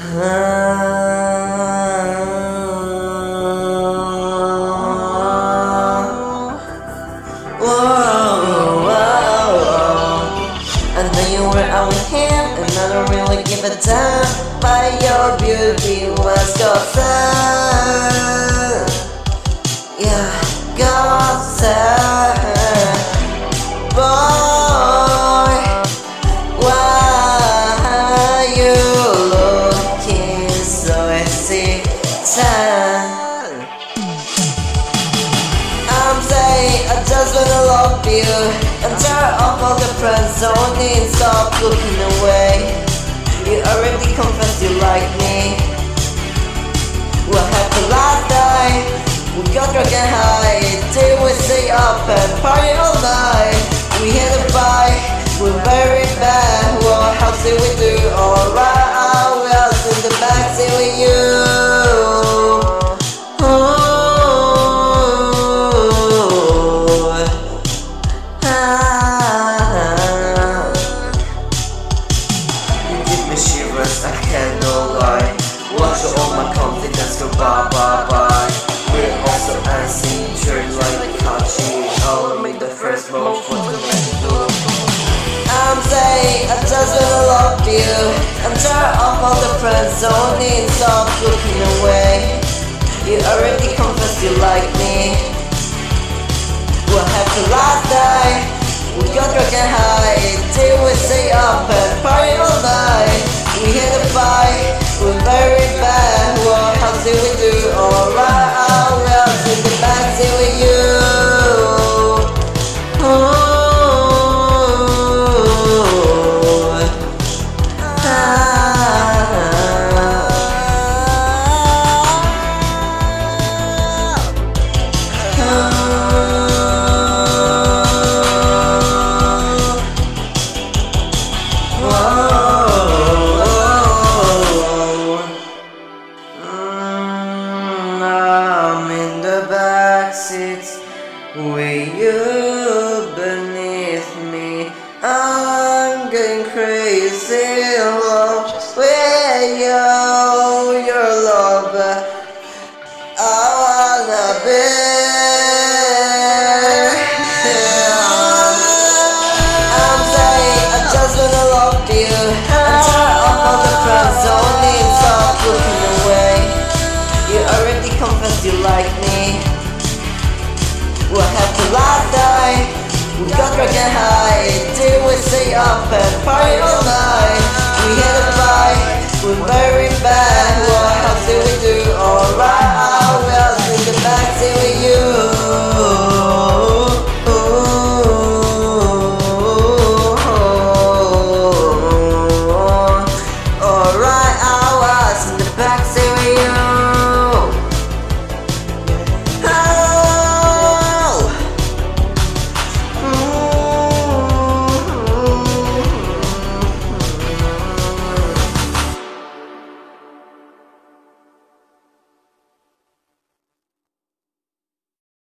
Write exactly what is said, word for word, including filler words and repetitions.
I know you were out with him, and I don't really give a damn. But your beauty was godsend. Yeah, godsend. Boy, why are you looking so hesitant? I'm saying I just wanna love you and turn off all the friends only and stop looking away. You already confessed you like me. What happened last night? We got drunk and high. Did we stay up and party all night? We had a fight, we're very bad. What else did we do? Alright, I was in the backseat with you. I cannot lie. Watch all my confidence go bye bye bye. We're also dancing church like Kachi. I'll make the first move for the next move. I'm saying I just wanna love you and turn off all the friends only and stop looking away. You already confessed you like me. What happened last night? We got drunk and high. Did we stay up and party all night? We had a fight, we're very bad. What else did we do? Alright, I was in the backseat with you. Oh, ah, ah, I'm in the backseat with you beneath me. I'm going crazy in love with you, your love. I wanna be. I'm saying I just wanna love you and turn off all the friends only and stop looking away. You already confessed you like me. What happened last night? We got drunk and high. Did we stay up and party all night? We had a fight, we're very bad. What else did we do? Alright, I was in the backseat with you. Alright, I was in the backseat with you.